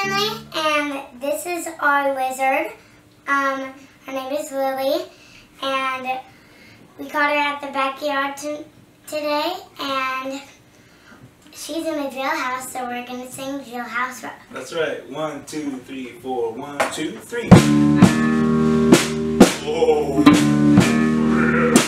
family, and this is our lizard. Her name is Lilly, and we caught her at the backyard today, and she's in the jailhouse, so we're going to sing Jailhouse Rock. That's right. 1, 2, 3, 4. 1, 2, 3. Whoa.